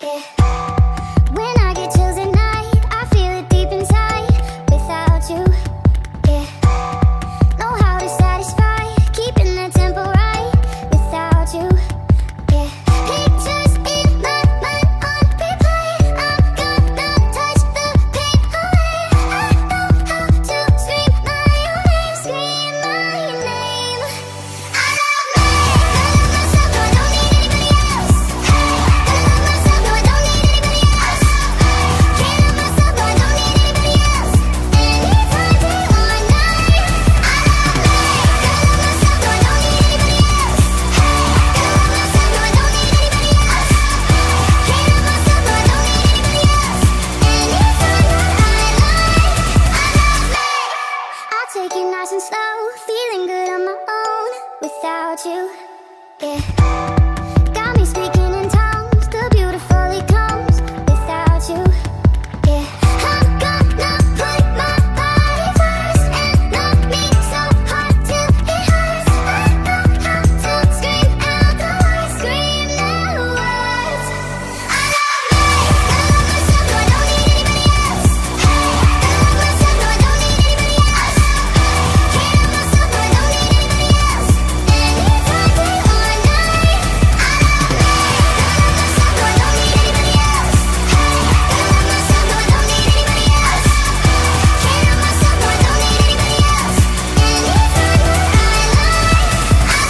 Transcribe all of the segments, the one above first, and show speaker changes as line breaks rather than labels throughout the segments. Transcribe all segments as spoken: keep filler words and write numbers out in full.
Yeah. When I get chills at night, I feel it deep inside. Without you, yeah. Know how to satisfy, keeping the tempo right. Without you, yeah. Pictures in my mind on replay. I'm gonna touch the pain away. I know how to scream my own name, scream my name. I love me, I love myself, no I don't need anybody else. Hey, I love myself, no I don't need anybody else. Can't love myself, no I don't need anybody else. Anytime, day or night. I love me, I love myself, no I don't need anybody else. Hey, I love myself, no I don't need anybody else. Can't love myself, no I don't need anybody else. Anytime that I lie, I love me. I'll take it nice and slow, feeling good on my own. Without you, yeah. Got me speaking in tongues, the beautiful it comes. Without you, yeah. I'm gonna put my body first and love me so hard till it hurts. I know how to scream out the words, scream the words. I love me, I love myself, no I don't need anybody else. Hey, I love myself, no I don't need anybody else. Can't love myself, no I don't need anybody else. Anytime, day or night. I love me, I love myself, no I don't need anybody else. Hey, I love myself, no I don't need anybody else. Can't love myself, no I don't need anybody else. Anytime that I lie, I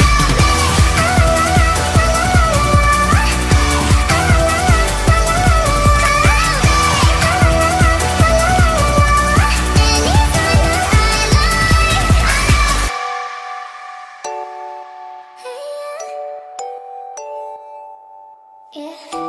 love me. Yeah.